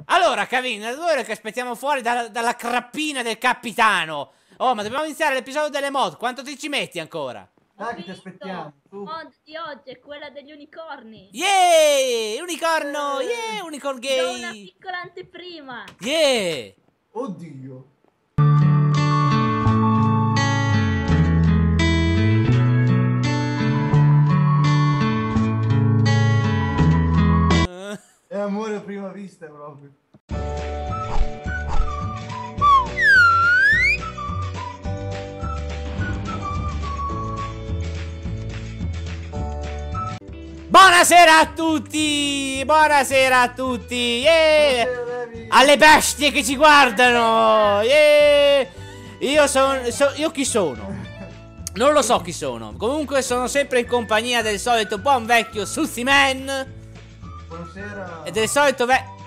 Allora, Kevin, è 2 ore che aspettiamo fuori dalla crappina del capitano. Oh, ma dobbiamo iniziare l'episodio delle mod. Quanto ti ci metti ancora? Dai che ti aspettiamo. La mod di oggi è quella degli unicorni. Yeah! Unicorno! Yeah! Unicorn Do una gay! piccola anteprima. Yeah! Oddio. È amore a prima vista proprio. Buonasera a tutti! Buonasera a tutti! Yeah! Alle bestie che ci guardano! Yeah! Io chi sono? Non lo so chi sono. Comunque sono sempre in compagnia del solito buon vecchio Suzy Man. Buonasera. E del solito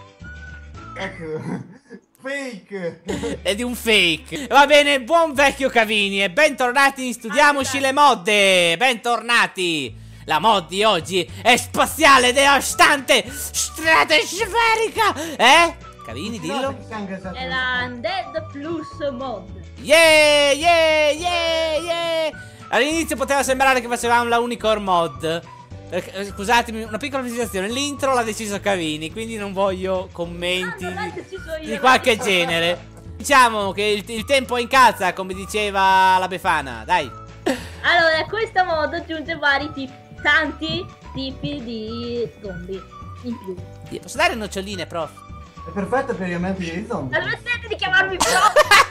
Ecco. Fake. e di un fake. Va bene, buon vecchio Cavini. E bentornati in Studiamoci le modde. Bentornati. La mod di oggi è spaziale, devastante, stratosferica. Cavini, dillo. È la Undead Plus mod. Yeah, yeah, yeah, yeah. All'inizio poteva sembrare che facevamo la Unicorn mod. Scusatemi, una piccola precisazione. L'intro l'ha deciso Cavini, quindi non voglio commenti di qualche genere. Diciamo che il tempo incalza, come diceva la Befana. Dai. Allora, questa mod aggiunge tanti tipi di zombie in più. Posso dare noccioline, prof? È perfetta per gli amanti dei zombie. Smettete di chiamarmi prof.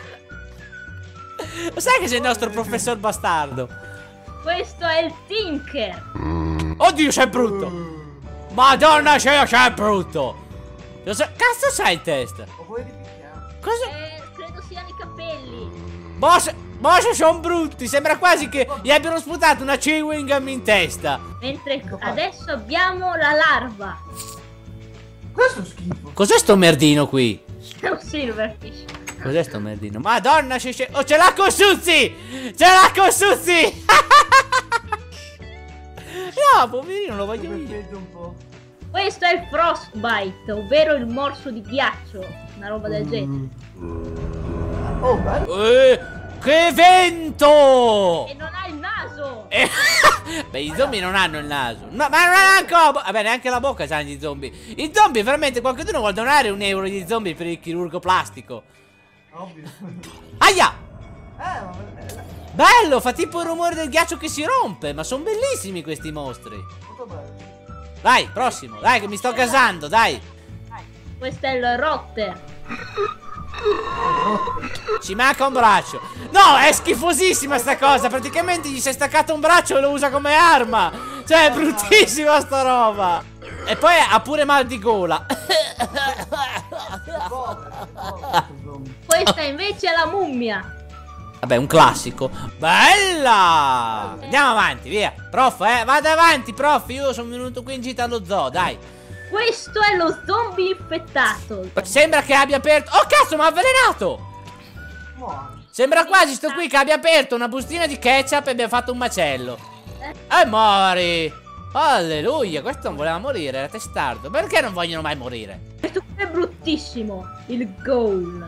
Lo sai che sei il nostro professor bastardo? Questo è il Tinker. Oddio, sei brutto. Madonna, sei brutto. Cazzo c'hai in testa? O vuoi ripicchiare? Cosa? Credo siano i capelli. Boss, sono brutti. Sembra quasi che gli abbiano sputato una chewing gum in testa. Mentre adesso abbiamo la larva. Questo è schifo. Cos'è sto merdino qui? È un silverfish. Cos'è sto merdino? Madonna, oh, ce l'ha con Suzzi! Ce l'ha con Suzzi! No, poverino, lo voglio io. Un po'. Questo è il frostbite, ovvero il morso di ghiaccio. Una roba del genere. Oh, bello. Che vento! E non ha il naso. Beh, i zombie non hanno il naso. No, ma non ha anche la bocca. Vabbè, neanche la bocca c'hanno gli zombie. I zombie, veramente, qualcuno vuole donare €1 di zombie per il chirurgo plastico. Ovvio. Aia! Ma... Bello, fa tipo il rumore del ghiaccio che si rompe. Ma sono bellissimi questi mostri. Molto bello. Dai, prossimo. Dai, che mi sto gasando, dai. Questo è il rotter. Ci manca un braccio. No, è schifosissima sta cosa. Praticamente gli si è staccato un braccio e lo usa come arma. Cioè, è bruttissima sta roba. E poi ha pure mal di gola. Questa invece è la mummia. Vabbè, un classico. Bella! Andiamo avanti, via. Prof, vada avanti, prof. Io sono venuto qui in gita allo zoo, dai. Questo è lo zombie infettato. Sembra che abbia aperto... Oh, cazzo, mi ha avvelenato! Sembra quasi sto qui che abbia aperto una bustina di ketchup e abbia fatto un macello. E mori! Alleluia, questo non voleva morire, era testardo. Perché non vogliono mai morire? Questo qui è bruttissimo. Il ghoul.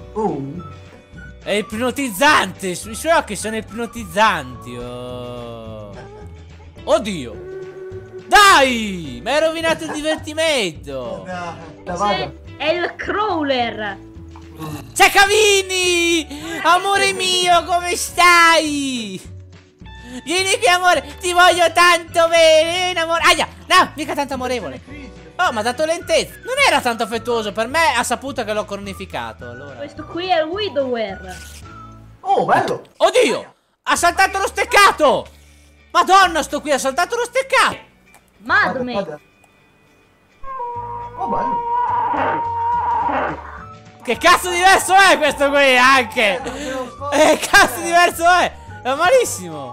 È ipnotizzante, i suoi occhi sono ipnotizzanti. Oh. Oddio. Dai, mi hai rovinato il divertimento. È il crawler. C'è Cavini! Amore mio, come stai? Vieni qui, amore, ti voglio tanto bene, amore. Aia, no, mica tanto amorevole. Oh, mi ha dato lentezza. Non era tanto affettuoso per me, ha saputo che l'ho cornificato, allora. Questo qui è il widower. Oh, bello. Oddio, ha saltato lo steccato. Madonna, sto qui, ha saltato lo steccato. Madme. Oh, bello. Che cazzo diverso è questo qui, anche? Cazzo diverso è? È malissimo.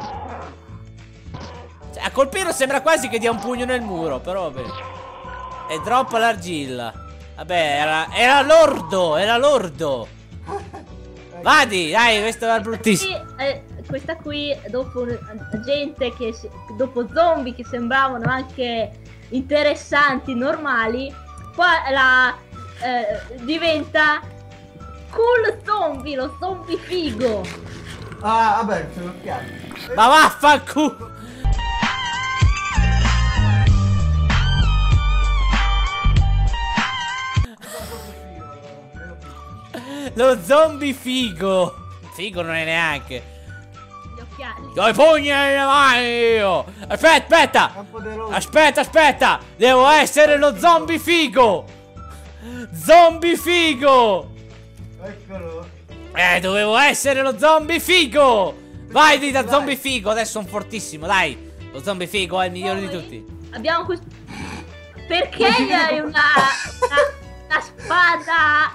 Cioè, a colpirlo sembra quasi che dia un pugno nel muro, però vabbè. E droppa l'argilla. Vabbè, era lordo, era lordo. Vadi, dai, questo è bruttissimo. Questa qui, dopo gente che dopo zombie che sembravano anche interessanti, normali, qua diventa cool zombie, lo zombie figo. Ah, vabbè, ce l'ho chiaro. Ma vaffanculo. Lo zombie figo. Figo non è neanche. Gli occhiali. Ho i pugni nelle mani io. Aspetta. Aspetta. Devo essere lo zombie figo. Zombie figo. Eccolo. Dovevo essere lo zombie figo. Vai di da zombie figo. Adesso sono fortissimo, dai. Lo zombie figo è il migliore di tutti. Abbiamo questo. Perché hai una spada?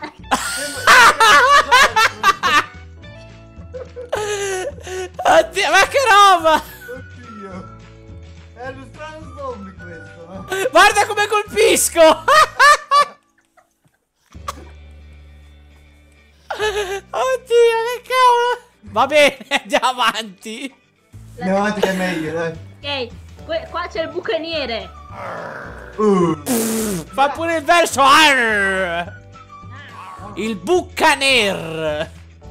Oddio, ma che roba! Oddio. È uno strano zombie questo, no? Guarda come colpisco! Oddio, che cavolo! Va bene, andiamo avanti. Andiamo avanti che è meglio, dai. Ok, qua c'è il bucaniere. Fa pure il verso arr. Il buccaner.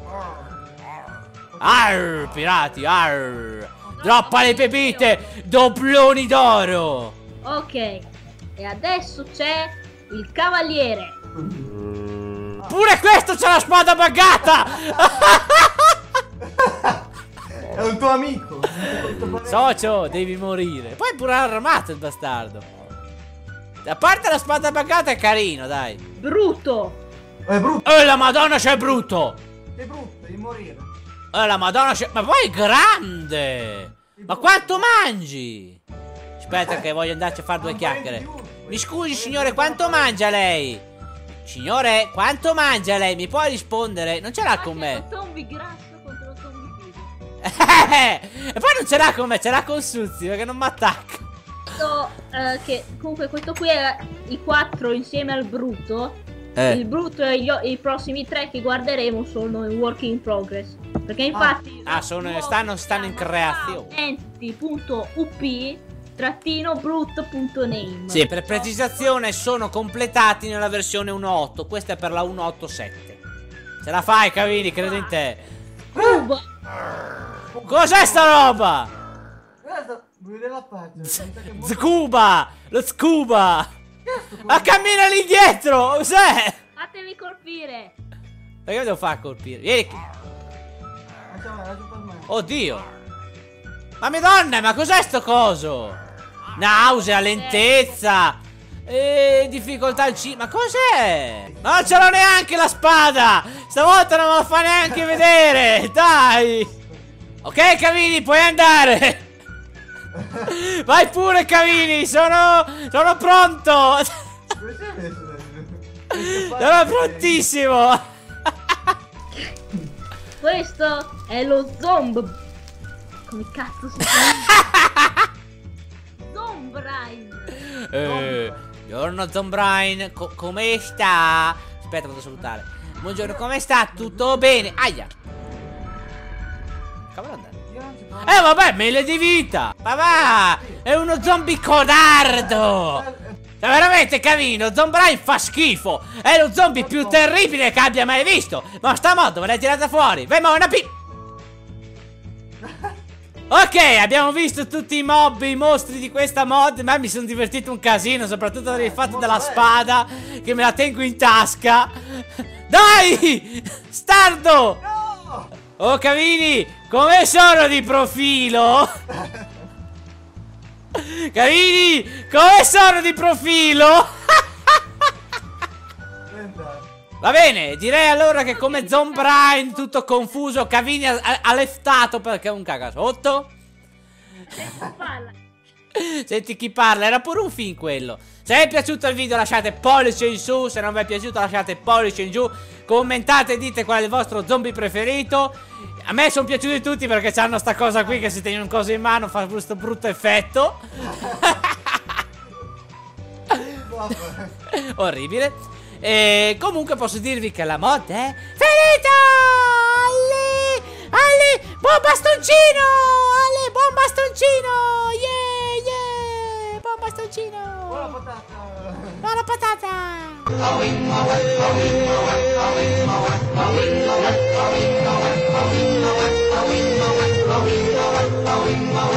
Arr, pirati, arr. Droppa le pepite, dobloni d'oro. Ok, e adesso c'è il cavaliere. Pure questo c'ha la spada buggata. È un tuo amico. Socio, devi morire. Poi è pure armato il bastardo. A parte la spada buggata è carino, dai. Brutto. È brutto. La madonna c'è brutto. È brutto, devi morire. La madonna c'è. Ma poi è grande. Ma quanto mangi? Aspetta che voglio andarci a fare due chiacchiere. Mi scusi signore, quanto mangia lei? Signore, quanto mangia lei? Mi può rispondere? Non ce l'ha con me. Lo zombie grasso contro lo zombie figo. E poi non ce l'ha con me, ce l'ha con Suzzi perché non mi attacca. Che comunque questo qui è i 4 insieme al brutto. Il brutto e i prossimi 3 che guarderemo sono in work in progress. Perché infatti stanno in creazione. enti.up/brutto.name. Sì, per precisazione sono completati nella versione 1.8. Questa è per la 1.8.7. Ce la fai, Cavini, credo in te. Cuba. Cos'è sta roba? Guarda, vuoi vedere la faccia? Scuba! Lo scuba! Ma cammina lì dietro! Cos'è? Fatemi colpire. Perché devo far colpire? Vieni qui. Oddio! Ma madonna, ma cos'è sto coso? Nausea, lentezza, difficoltà al cibo. Ma cos'è? Ma non ce l'ho neanche la spada! Stavolta non me la fa neanche vedere! Dai! Ok, Cavini, puoi andare! Vai pure, Cavini, sono pronto! Sono prontissimo! Questo è lo zombie. Come cazzo si chiama? Zombrine. Buongiorno Zombrine, come sta? Aspetta, vado a salutare. Buongiorno, come sta? Tutto bene? Aia. Cavolo andare. Vabbè, mele di vita. Ma va, è uno zombie codardo. Veramente, Cavino, Zombrine fa schifo. È lo zombie più terribile che abbia mai visto. Ma sta modo me l'hai tirata fuori. Vai, ma una Ok, abbiamo visto tutti i mob, i mostri di questa mod. Ma mi sono divertito un casino, soprattutto per il fatto della spada, che me la tengo in tasca. Dai! Stardo! No! Oh, Cavini, come sono di profilo? Cavini, come sono di profilo? Va bene, direi allora che come Zombrine tutto confuso, Cavini ha leftato perché è un caga sotto. Senti chi parla, era pure un film quello. Se vi è piaciuto il video lasciate pollice in su, se non vi è piaciuto lasciate pollice in giù. Commentate e dite qual è il vostro zombie preferito. A me sono piaciuti tutti perché hanno sta cosa qui che se tieni un coso in mano fa questo brutto effetto. Orribile. E comunque posso dirvi che la mod è finita! Ale, buon bastoncino! Ale, buon bastoncino! Yeah, yeah! Buon bastoncino! Buona patata! Buona patata! Away.